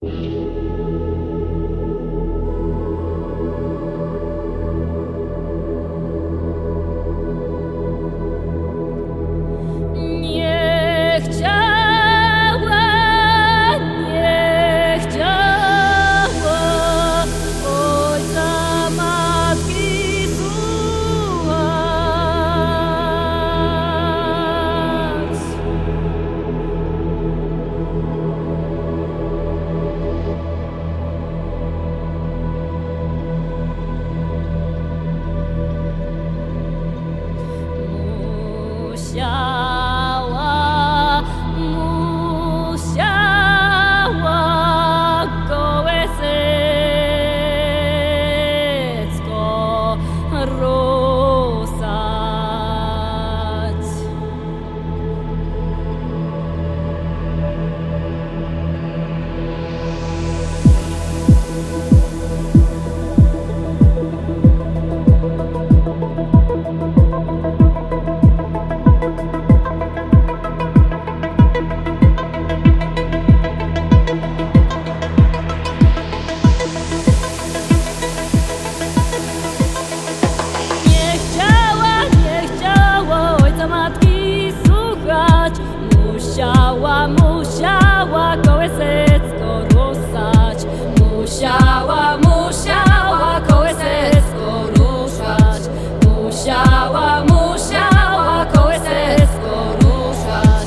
Musiała kołysecko ruszać. Musiała kołysecko ruszać. Musiała kołysecko ruszać.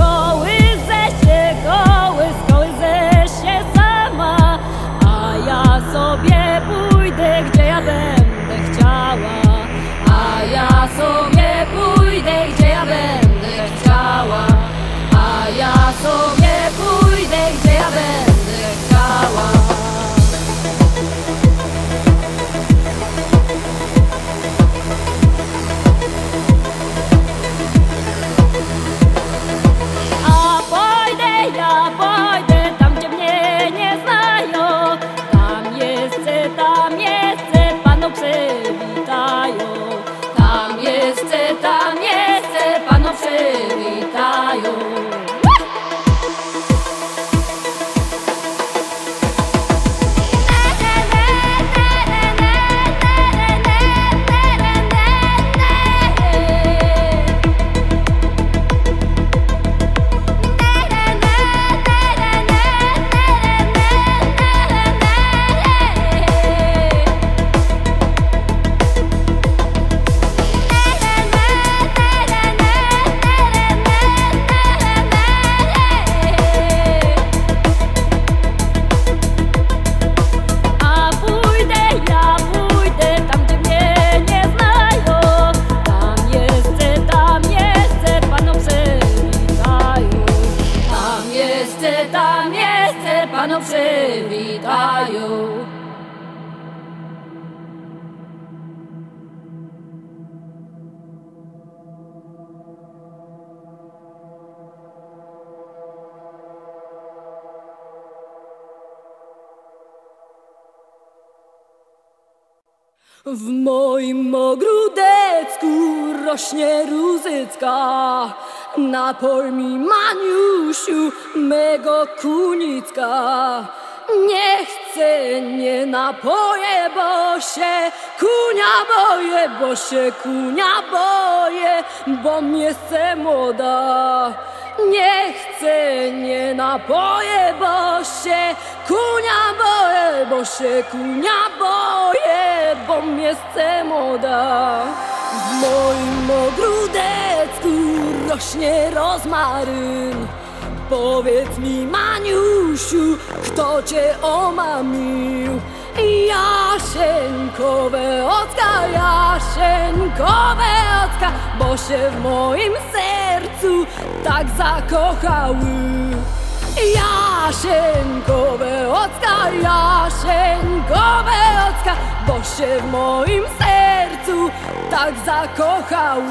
Kołyse się sama, a ja sobie pójdę, gdzie ja będę chciała. A ja sobie pójdę, gdzie ja będę chciała. A ja sobie pójdę, gdzie ja będę chciała. A ja pójdę tam, gdzie mnie nie znają. Tam jest, panów przywitają. Tam jest, panów przywitają. Tam jest, panów przywitają. W moim ogródecku rośnie rózycka. Napoj mi, Maniusiu, mego kunicka. Nie chcę, nie napoję, bo się kunia boję, bo mnie chce młoda. Nie chcę, nie napoję, bo się kunia boję, bo mnie chce młoda. W moim ogródecku rośnie rozmaryn. Powiedz mi, Maniusiu, kto cię omamił? Jasieńkowe ocka, bo się w moim sercu tak zakochały. Jasieńkowe ocka, bo się w moim sercu tak zakochały.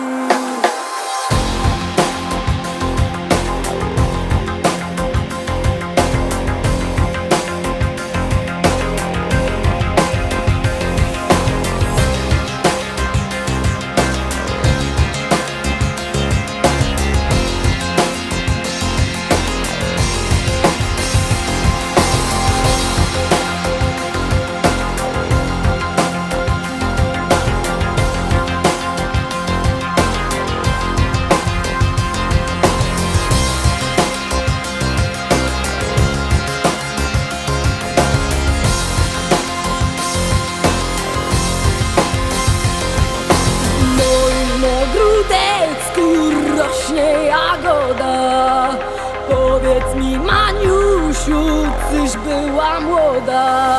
Manusiu, tyś była młoda,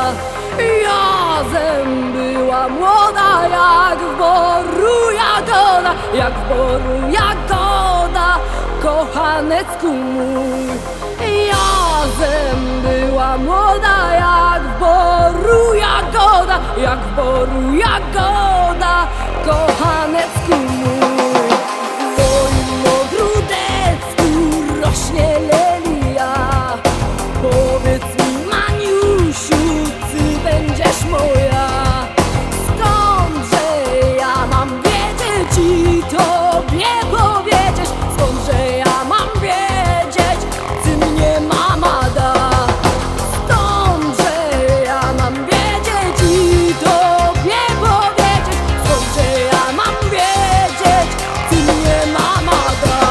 Jazem była młoda, jak w boru jagoda, jak w boru jagoda, kochanecku mój. Jazem była młoda, jak w boru jagoda, jak w boru jagoda, kochanecku mój. W moim ogródecku rośnie lelia. Powiedz mi, Maniusiu, ty będziesz moja. Skądże ja mam wiedzieć i tobie powiedzieć? Skądże ja mam wiedzieć, ty mnie mama da? Skądże ja mam wiedzieć i tobie powiedzieć? Skądże ja mam wiedzieć, ty mnie mama da?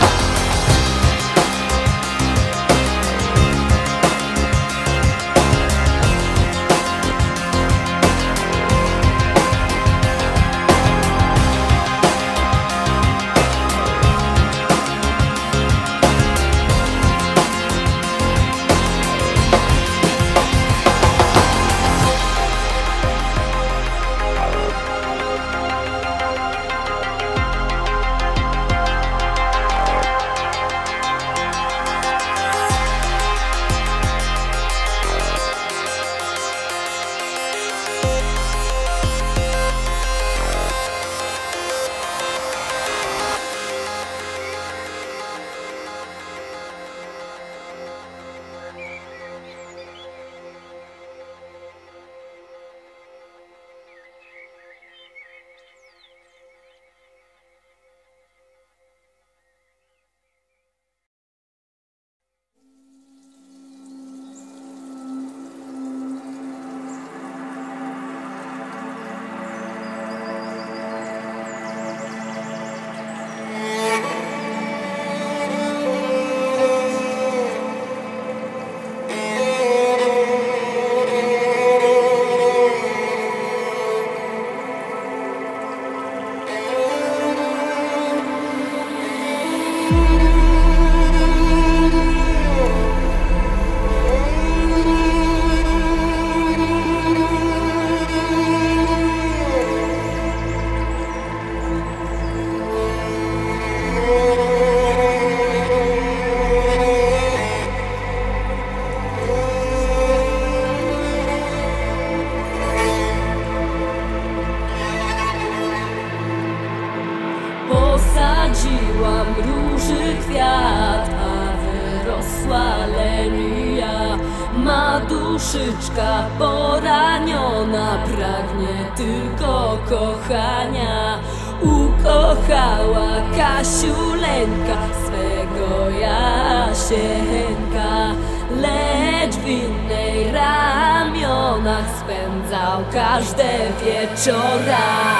Posadziłam róży kwiat, a wyrosła lelia. Ma duszyczka poraniona, pragnie tylko kochania. Ukochała Kasiuleńka swego Jasieńka, lecz w innej ramionach spędzał każde wieczora.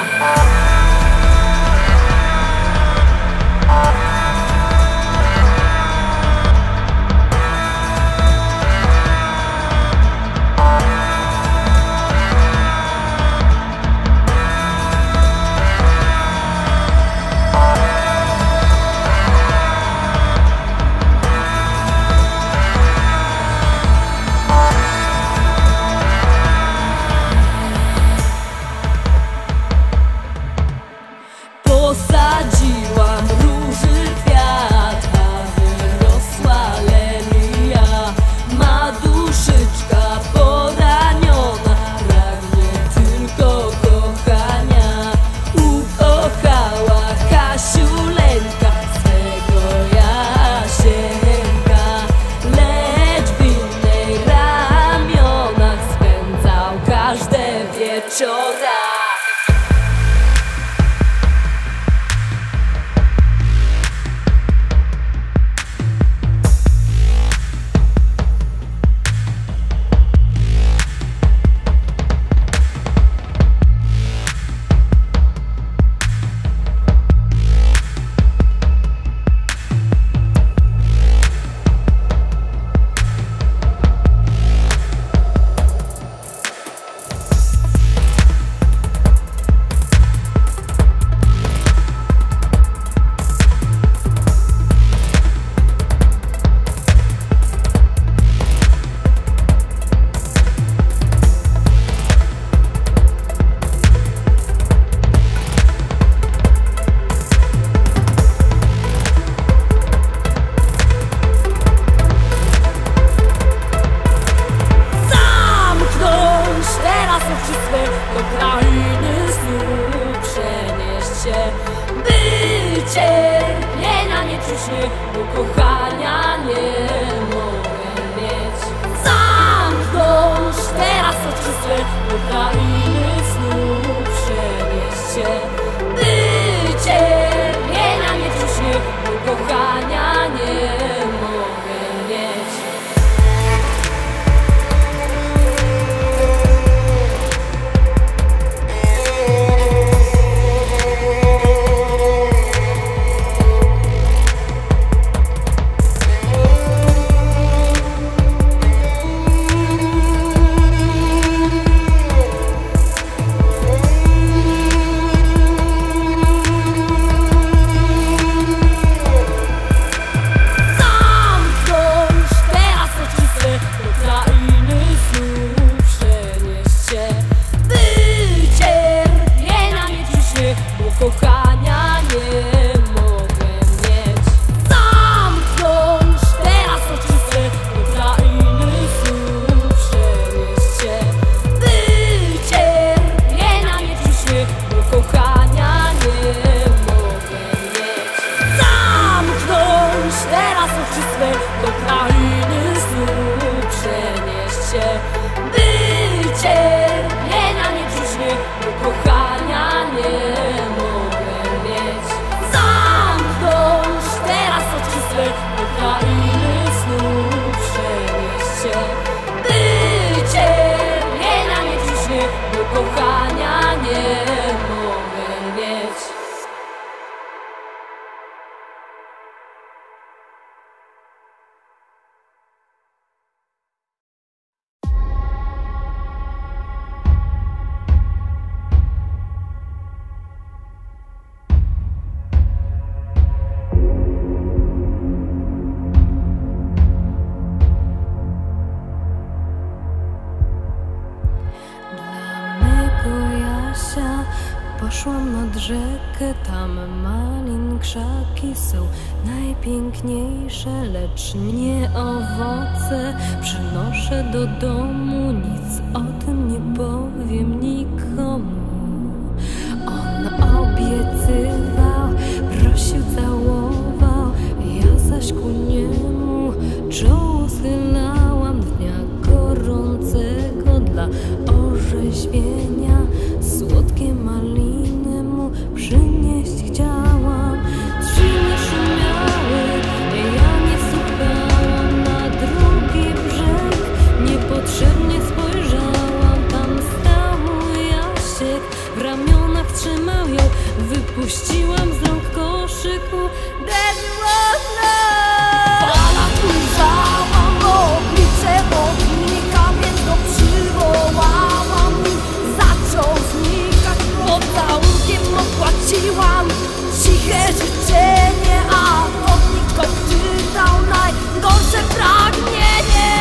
Wyszłam nad rzekę, tam malin krzaki są najpiękniejsze, lecz nie owoce. Przynoszę do domu, nic o tym nie powiem nikomu. On obiecywał, prosił, całował, ja zaś ku niemu czoło schylałam. Dnia gorącego dla orzeźwienia słodkie maliny mu przynieść chciałam. Trzy myszy miały, ja nie słuchałam. Na drugi brzeg niepotrzebnie spojrzałam. Tam stał mój Jasiek, w ramionach trzymał ją. Wypuściłam z rąk koszyku. That was love. Fala ujrzała oblicze wodnika, więc go przywołałam. Zaczął znikać, pocałunkiem opłaciłam ciche życzenie, a wodnik odczytał najgorsze pragnienie.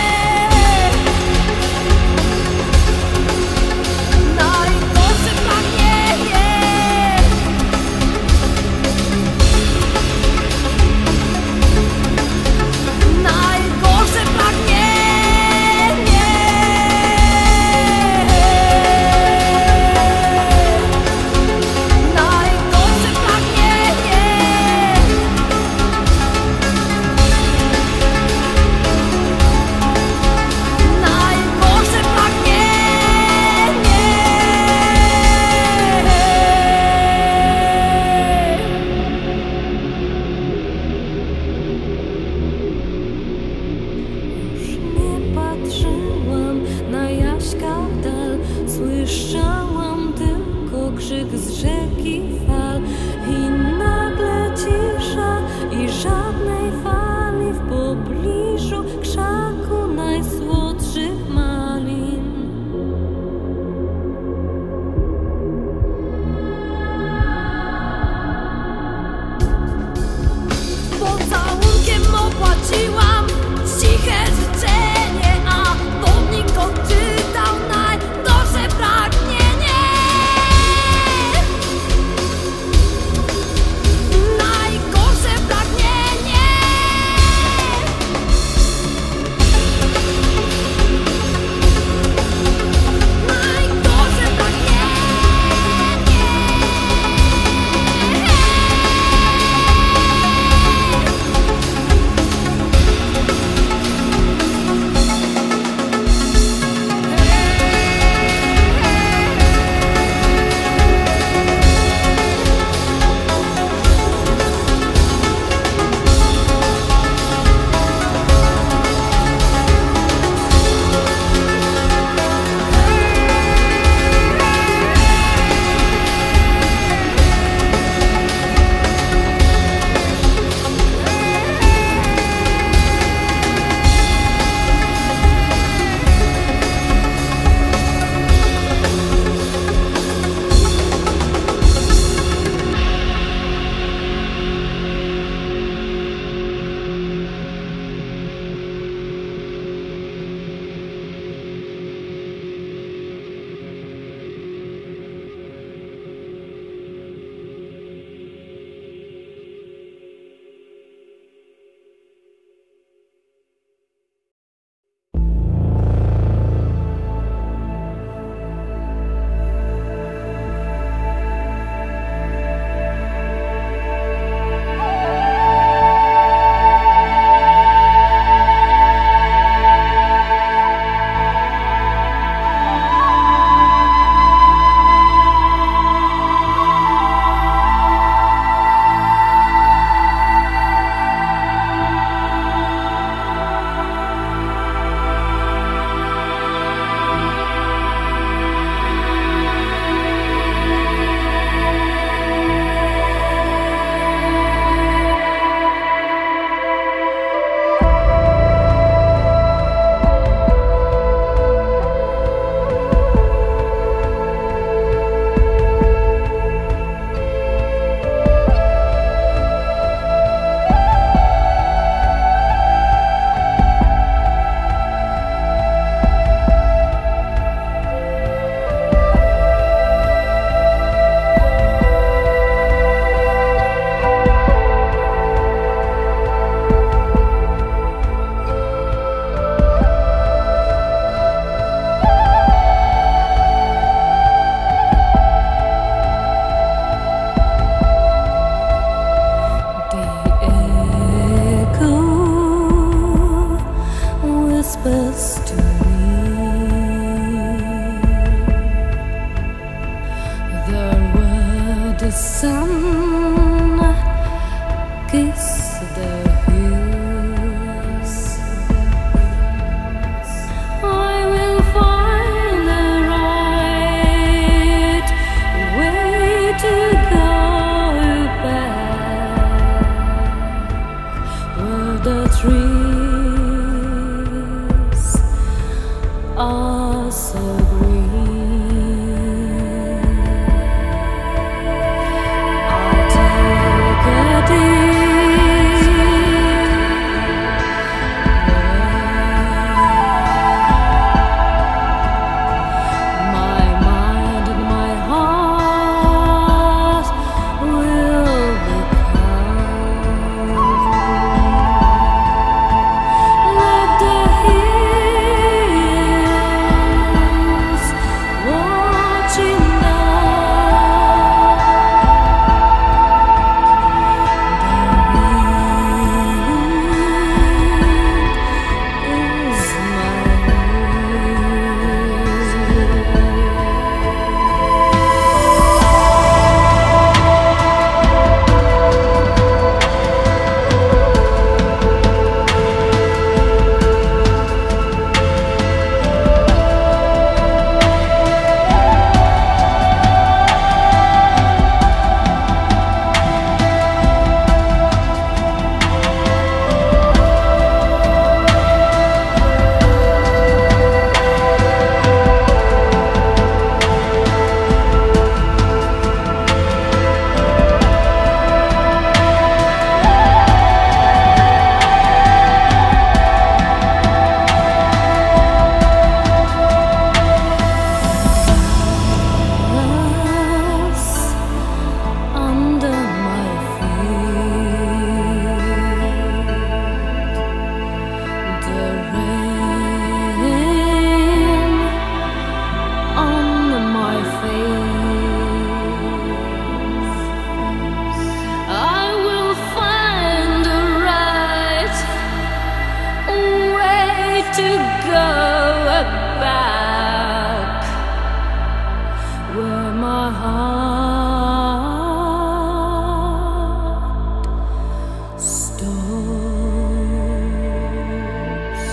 Najgorsze pragnienie. Najgorsze pragnienie. Najgorsze pragnienie. Najgorsze pragnienie. Już nie patrzyłam na Jaśka w dal, słyszałam tylko krzyk z rzeki fal. I nagle cisza i żadnej fali w pobliżu krzaku najsłodszych malin. Pocałunkiem opłaciłam ciche życzenie, a wodnik odczytał najgorsze pragnienie. rain on my face. I will find the right way to go back where my heart stops.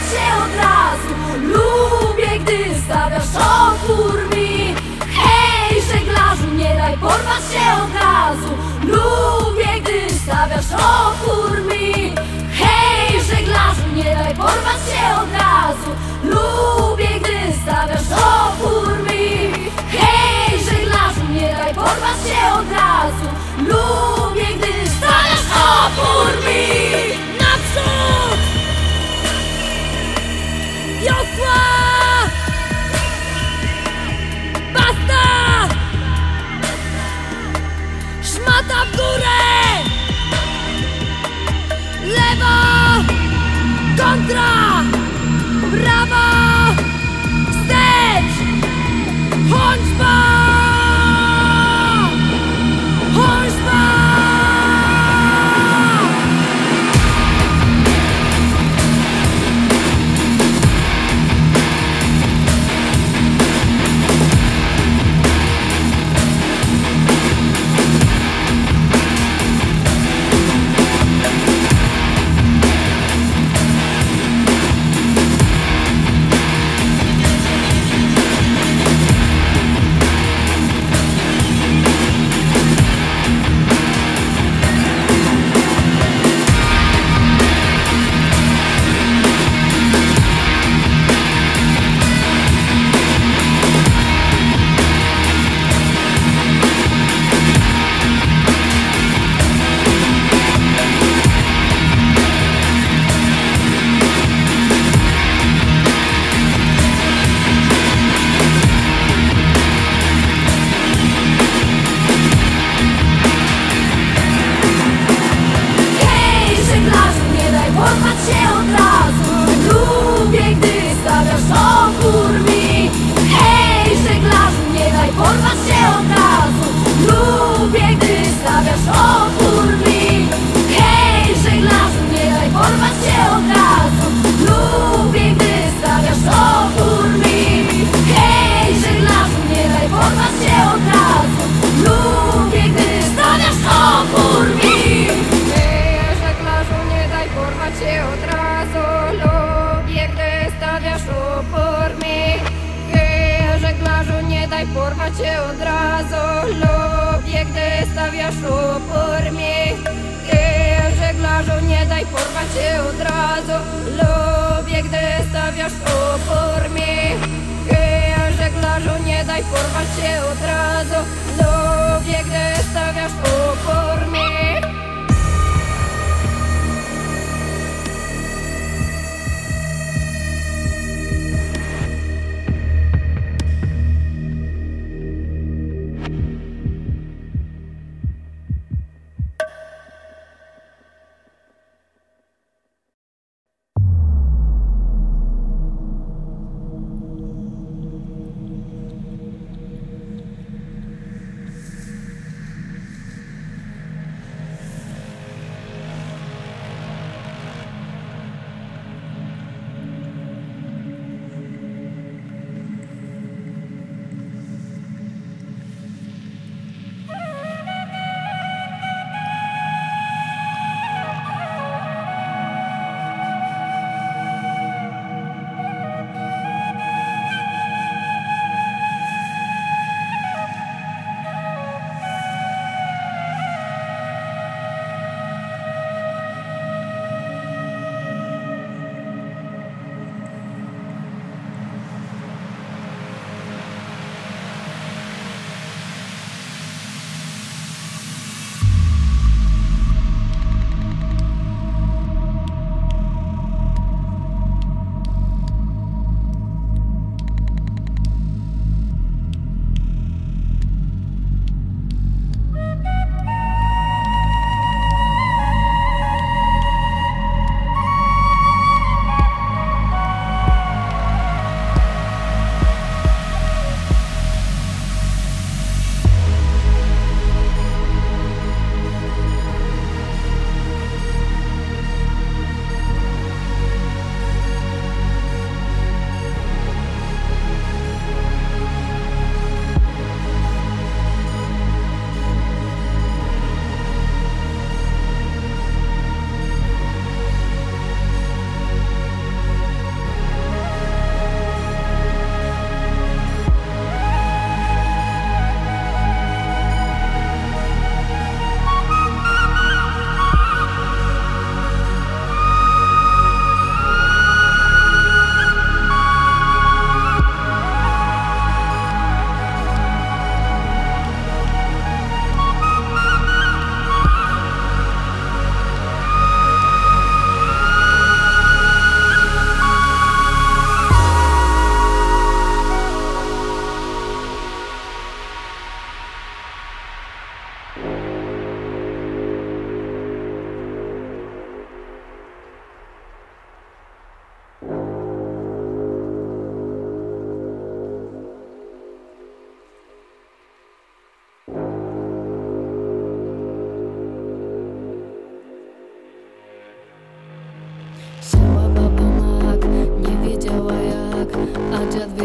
się od razu. Lubię, gdy stawiasz opór mi. Hej, żeglarzu, nie daj porwać się od razu. Lubię, gdy stawiasz opór mi. Hej, żeglarzu, nie daj porwać się od razu. Lubię, gdy stawiasz opór mi. Hej, żeglarzu, nie daj porwać się od razu. Lubię, gdy stawiasz opór mi. Naprzód! Wiosła! Basta! Szmata w górę! Lewo! Kontra! Prawo! Wstecz! Hańba! Hańba! Porwać się od razu. Lubię, gdy stawiasz opór mi. Żeglarzu, nie daj porwać się od razu. Lubię, gdy stawiasz opór mi. Żeglarzu, nie daj porwać się od razu. Lubię, gdy stawiasz opór mi.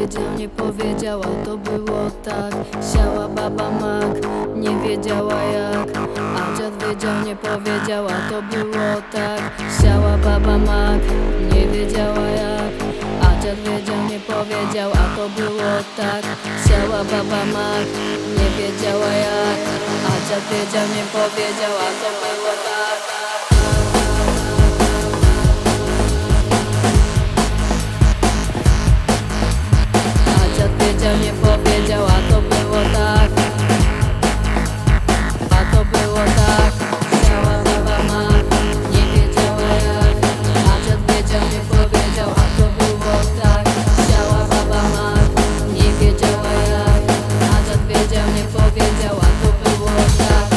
wiedział, nie powiedział, a to było tak. Siała baba mak, nie wiedziała jak, a dziad wiedział, nie powiedział, a to było tak. Siała baba mak, nie wiedziała jak, a dziad wiedział, nie powiedział, a to było tak. Siała baba mak, nie wiedziała jak, a dziad wiedział, nie powiedział, a to było tak. Nie powiedział, a to było tak. A to było tak. Siała baba mak, nie wiedziała jak, a dziad wiedział, nie powiedział, a to było tak. Siała baba mak, nie wiedziała jak, a dziad wiedział, nie powiedział, a to było tak.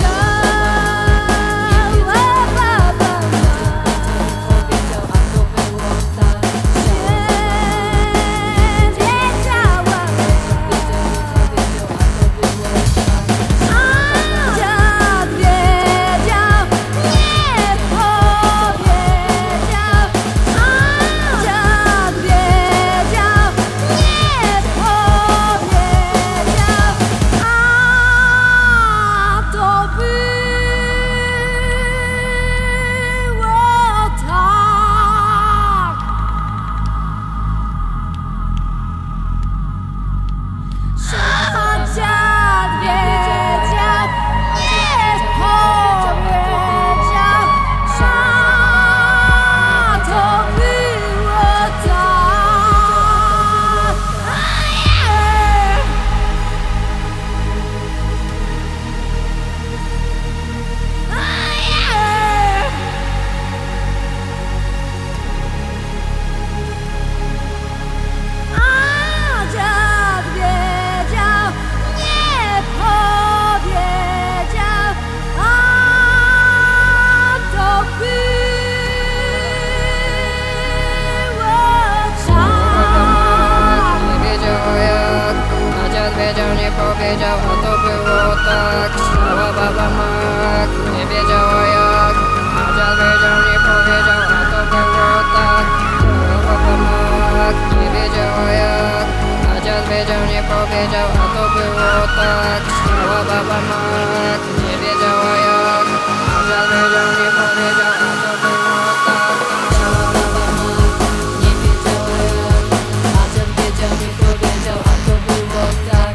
Nie powiedział, a to było tak. Siała baba mak, nie wiedziała jak, a dziad wiedział, nie powiedział, a to było tak. Siała baba mak, nie wiedziała jak, a dziad wiedział, nie powiedział, a to było tak. Siała baba mak, nie wiedziała jak, a dziad wiedział, nie powiedział, a to było tak. Siała baba mak, nie wiedziała jak, a dziad wiedział, nie powiedział, a to było tak.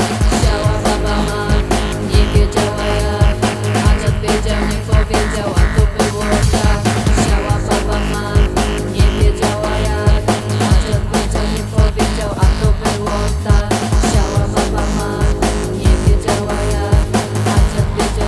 Nie wiedziała jak, a dziad wiedział, nie powiedział, a to było tak. Siała baba mak, nie wiedziała jak, a dziad wiedział, nie powiedział, a to było tak. Siała baba mak, nie wiedziała jak, a dziad wiedział,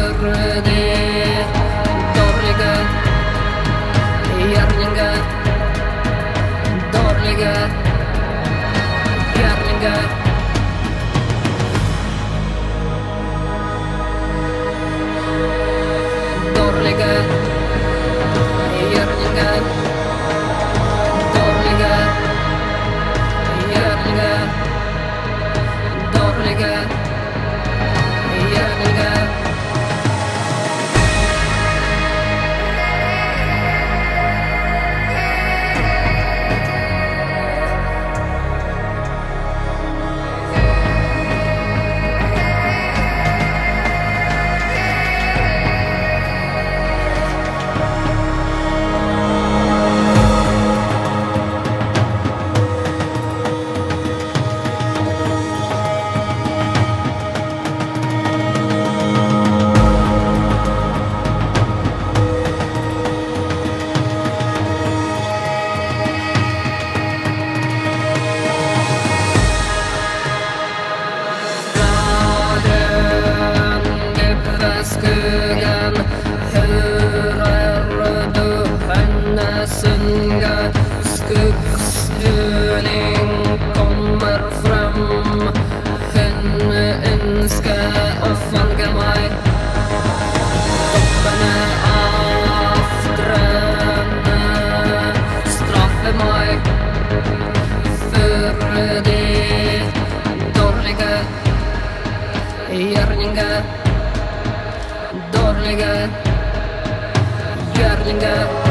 för det dåliga, gärningar, dåliga gärningar. Dåliga gärningar, dåliga gärningar, dåliga gärningar. Skuggan, hører du henne synge? Skogstuning kommer frem. Hun ønsker å fange meg. Toppene av drømmene straffer meg for de dårlige gjerninger. Dårlige gjerninger.